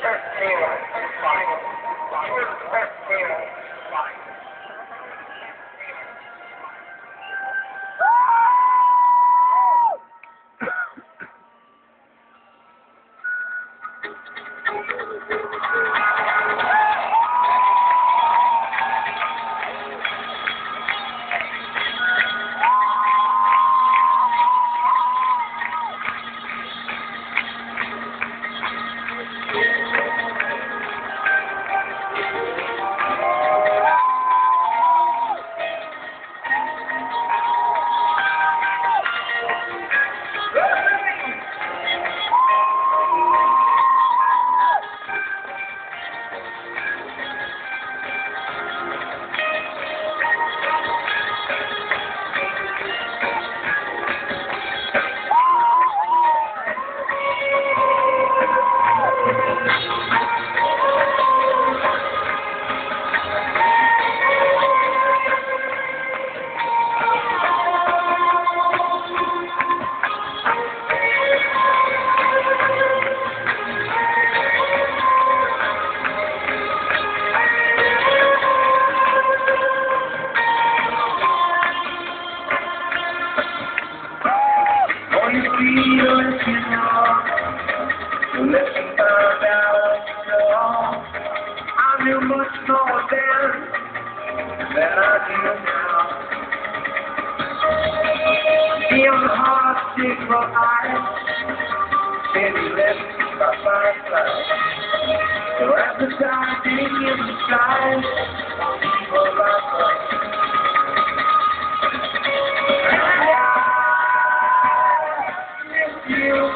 I knew much more then than I do now. In the heart of secret eyes, steady lips by fireflies. They're advertising in the skies, people like us. And I miss you.